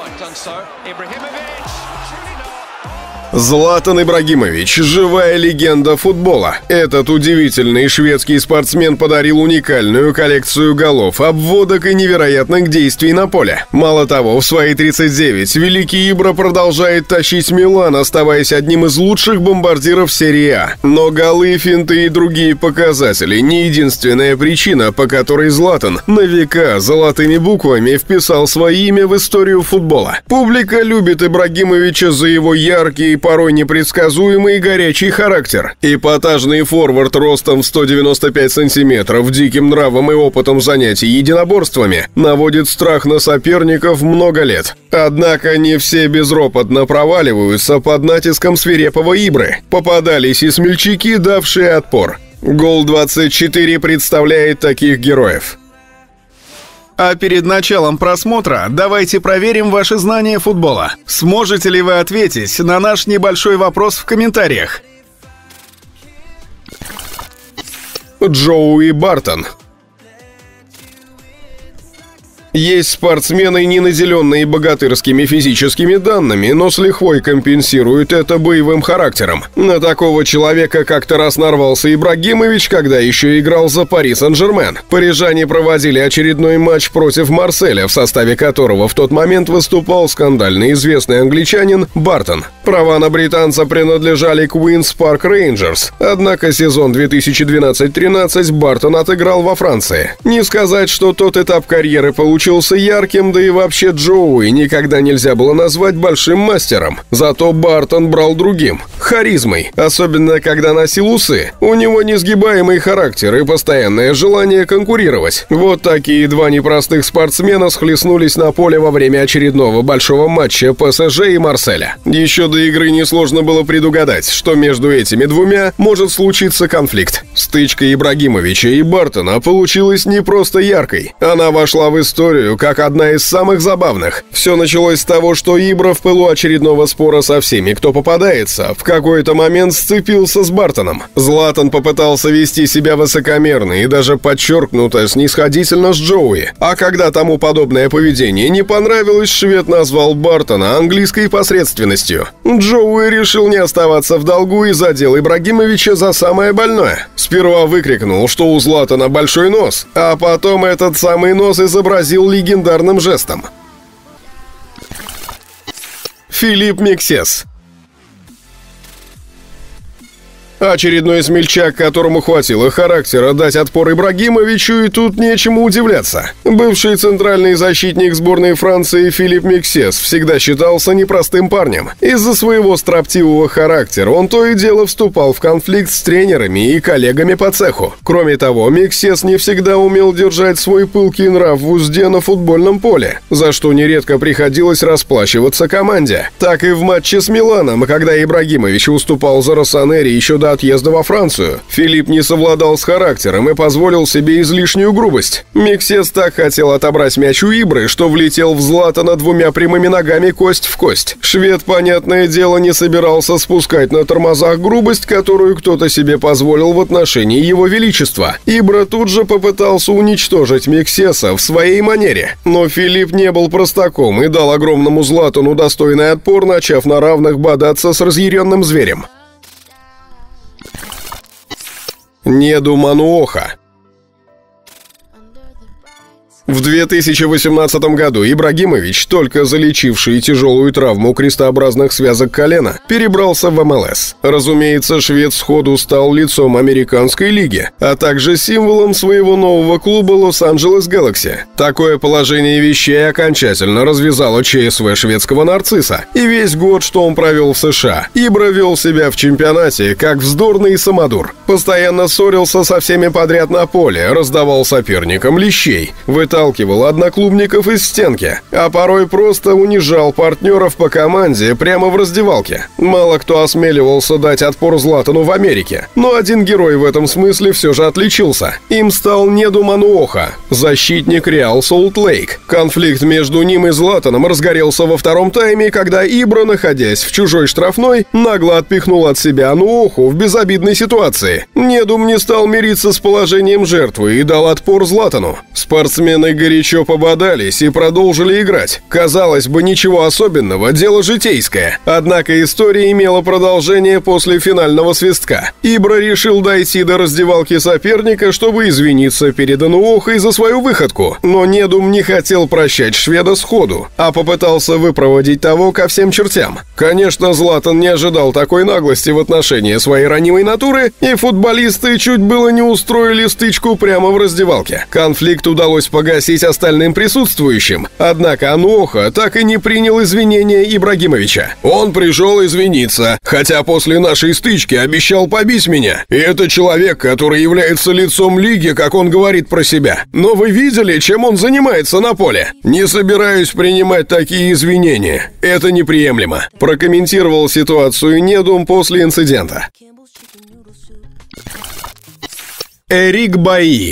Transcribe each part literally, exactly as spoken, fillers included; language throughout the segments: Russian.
Златан Ибрагимович – живая легенда футбола. Этот удивительный шведский спортсмен подарил уникальную коллекцию голов, обводок и невероятных действий на поле. Мало того, в свои тридцать девять великий Ибра продолжает тащить Милан, оставаясь одним из лучших бомбардиров серии А. Но голы, финты и другие показатели – не единственная причина, по которой Златан на века золотыми буквами вписал свое имя в историю футбола. Публика любит Ибрагимовича за его яркие, порой непредсказуемый и горячий характер. Эпатажный форвард ростом в сто девяносто пять сантиметров, диким нравом и опытом занятий единоборствами наводит страх на соперников много лет. Однако не все безропотно проваливаются под натиском свирепого Ибры. Попадались и смельчаки, давшие отпор. Гол двадцать четыре представляет таких героев. А перед началом просмотра давайте проверим ваши знания футбола. Сможете ли вы ответить на наш небольшой вопрос в комментариях? Джоуи Бартон. Есть спортсмены, не наделенные богатырскими физическими данными, но с лихвой компенсируют это боевым характером. На такого человека как-то раз нарвался Ибрагимович, когда еще играл за Пари Сен-Жермен. Парижане проводили очередной матч против Марселя, в составе которого в тот момент выступал скандально известный англичанин Бартон. Права на британца принадлежали Queen's Park Rangers, однако сезон две тысячи двенадцать-тринадцать Бартон отыграл во Франции. Не сказать, что тот этап карьеры получился Получился ярким, да и вообще Джоуи никогда нельзя было назвать большим мастером. Зато Бартон брал другим – харизмой, особенно когда носил усы. У него несгибаемый характер и постоянное желание конкурировать. Вот такие два непростых спортсмена схлестнулись на поле во время очередного большого матча ПСЖ и Марселя. Еще до игры несложно было предугадать, что между этими двумя может случиться конфликт. Стычка Ибрагимовича и Бартона получилась не просто яркой. Она вошла в историю как одна из самых забавных. Все началось с того, что Ибра в пылу очередного спора со всеми, кто попадается, в какой-то момент сцепился с Бартоном. Златан попытался вести себя высокомерно и даже подчеркнуто снисходительно с Джоуи. А когда тому подобное поведение не понравилось, швед назвал Бартона английской посредственностью. Джоуи решил не оставаться в долгу и задел Ибрагимовича за самое больное. Сперва выкрикнул, что у Златана большой нос, а потом этот самый нос изобразил легендарным жестом. Филипп Мексес. Очередной смельчак, которому хватило характера дать отпор Ибрагимовичу, и тут нечему удивляться. Бывший центральный защитник сборной Франции Филипп Мексес всегда считался непростым парнем. Из-за своего строптивого характера он то и дело вступал в конфликт с тренерами и коллегами по цеху. Кроме того, Мексес не всегда умел держать свой пылкий нрав в узде на футбольном поле, за что нередко приходилось расплачиваться команде. Так и в матче с Миланом, когда Ибрагимович уступал за Россонери еще до отъезда во Францию, Филипп не совладал с характером и позволил себе излишнюю грубость. Мексес так хотел отобрать мяч у Ибры, что влетел в Златана двумя прямыми ногами кость в кость. Швед, понятное дело, не собирался спускать на тормозах грубость, которую кто-то себе позволил в отношении его величества. Ибра тут же попытался уничтожить Мексеса в своей манере. Но Филипп не был простаком и дал огромному Златану достойный отпор, начав на равных бодаться с разъяренным зверем. Неду Мануоха. В две тысячи восемнадцатом году Ибрагимович, только залечивший тяжелую травму крестообразных связок колена, перебрался в эм эл эс. Разумеется, швед сходу стал лицом американской лиги, а также символом своего нового клуба Лос-Анджелес Гэлакси. Такое положение вещей окончательно развязало ЧСВ шведского нарцисса. И весь год, что он провел в США, Ибра вел себя в чемпионате как вздорный самодур. Постоянно ссорился со всеми подряд на поле, раздавал соперникам лещей, вытаскивал выталкивал одноклубников из стенки, а порой просто унижал партнеров по команде прямо в раздевалке. Мало кто осмеливался дать отпор Златану в Америке, но один герой в этом смысле все же отличился. Им стал Неду Мануоха, защитник Реал Солт-Лейк. Конфликт между ним и Златаном разгорелся во втором тайме, когда Ибра, находясь в чужой штрафной, нагло отпихнул от себя Мануоху в безобидной ситуации. Недум не стал мириться с положением жертвы и дал отпор Златану. Спортсмены Спортсмены горячо пободались и продолжили играть. Казалось бы, ничего особенного, дело житейское. Однако история имела продолжение после финального свистка. Ибра решил дойти до раздевалки соперника, чтобы извиниться перед Ануохой за свою выходку. Но Недум не хотел прощать шведа сходу, а попытался выпроводить того ко всем чертям. Конечно, Златан не ожидал такой наглости в отношении своей ранимой натуры, и футболисты чуть было не устроили стычку прямо в раздевалке. Конфликт удалось погасить остальным присутствующим, однако Ануоха так и не принял извинения Ибрагимовича. Он пришел извиниться, хотя после нашей стычки обещал побить меня. И это человек, который является лицом лиги, как он говорит про себя. Но вы видели, чем он занимается на поле? Не собираюсь принимать такие извинения. Это неприемлемо. Прокомментировал ситуацию Недум после инцидента. Эрик Баи.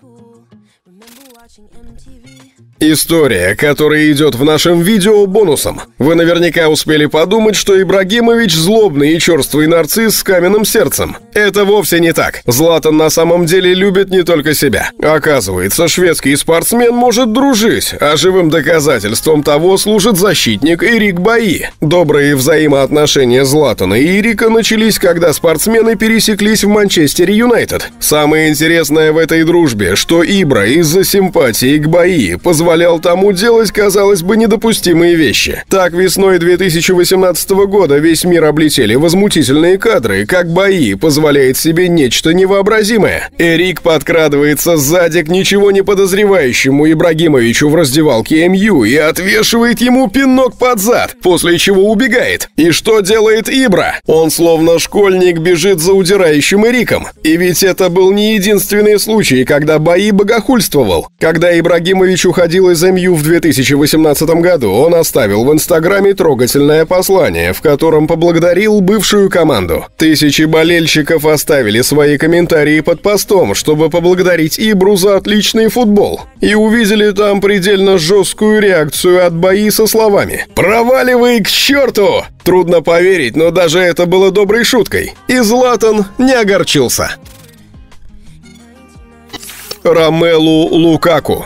История, которая идет в нашем видео бонусом. Вы наверняка успели подумать, что Ибрагимович злобный и черствый нарцисс с каменным сердцем. Это вовсе не так. Златан на самом деле любит не только себя. Оказывается, шведский спортсмен может дружить, а живым доказательством того служит защитник Эрик Баи. Добрые взаимоотношения Златана и Эрика начались, когда спортсмены пересеклись в Манчестере Юнайтед. Самое интересное в этой дружбе, что Ибра из-за симпатии к Баи позволял позволял тому делать, казалось бы, недопустимые вещи. Так, весной две тысячи восемнадцатого года весь мир облетели возмутительные кадры, как Баи позволяет себе нечто невообразимое. Эрик подкрадывается сзади к ничего не подозревающему Ибрагимовичу в раздевалке эм ю и отвешивает ему пинок под зад, после чего убегает. И что делает Ибра? Он словно школьник бежит за удирающим Эриком. И ведь это был не единственный случай, когда Баи богохульствовал. Когда Ибрагимович уходил из эм ю в две тысячи восемнадцатом году, он оставил в Инстаграме трогательное послание, в котором поблагодарил бывшую команду. Тысячи болельщиков оставили свои комментарии под постом, чтобы поблагодарить Ибру за отличный футбол. И увидели там предельно жесткую реакцию от Баи со словами: «Проваливай к черту!» Трудно поверить, но даже это было доброй шуткой. И Златан не огорчился. Ромелу Лукаку.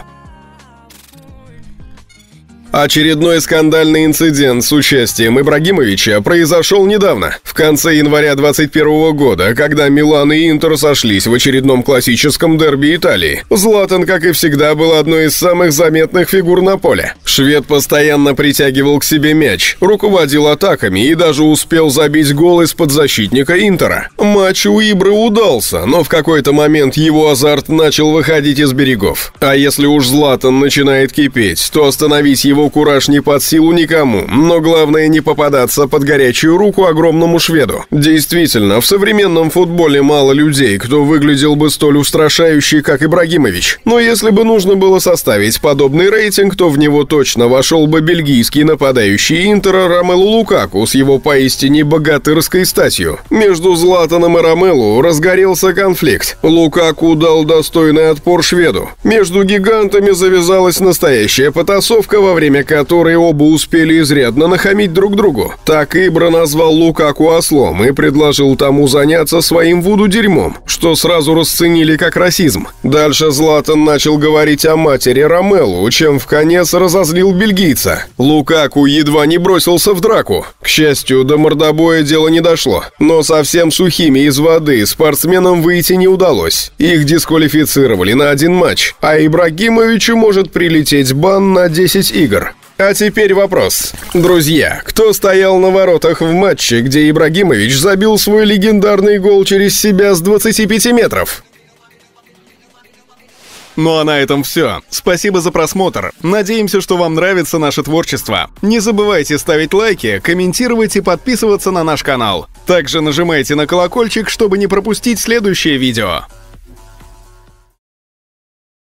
Очередной скандальный инцидент с участием Ибрагимовича произошел недавно, в конце января двадцать первого года, когда Милан и Интер сошлись в очередном классическом дерби Италии. Златан, как и всегда, был одной из самых заметных фигур на поле. Швед постоянно притягивал к себе мяч, руководил атаками и даже успел забить гол из-под защитника Интера. Матч у Ибры удался, но в какой-то момент его азарт начал выходить из берегов. А если уж Златан начинает кипеть, то остановить его кураж не под силу никому, но главное не попадаться под горячую руку огромному шведу. Действительно, в современном футболе мало людей, кто выглядел бы столь устрашающе, как Ибрагимович. Но если бы нужно было составить подобный рейтинг, то в него точно вошел бы бельгийский нападающий Интера Ромелу Лукаку с его поистине богатырской статью. Между Златаном и Ромелу разгорелся конфликт. Лукаку дал достойный отпор шведу. Между гигантами завязалась настоящая потасовка, во время которой оба успели изрядно нахамить друг другу. Так Ибра назвал Лукаку ослом и предложил тому заняться своим вуду-дерьмом, что сразу расценили как расизм. Дальше Златан начал говорить о матери Ромелу, чем вконец разозлил бельгийца. Лукаку едва не бросился в драку. К счастью, до мордобоя дело не дошло, но совсем сухими из воды спортсменам выйти не удалось. Их дисквалифицировали на один матч, а Ибрагимовичу может прилететь бан на десять игр. А теперь вопрос. Друзья, кто стоял на воротах в матче, где Ибрагимович забил свой легендарный гол через себя с двадцати пяти метров? Ну а на этом все. Спасибо за просмотр. Надеемся, что вам нравится наше творчество. Не забывайте ставить лайки, комментировать и подписываться на наш канал. Также нажимайте на колокольчик, чтобы не пропустить следующее видео.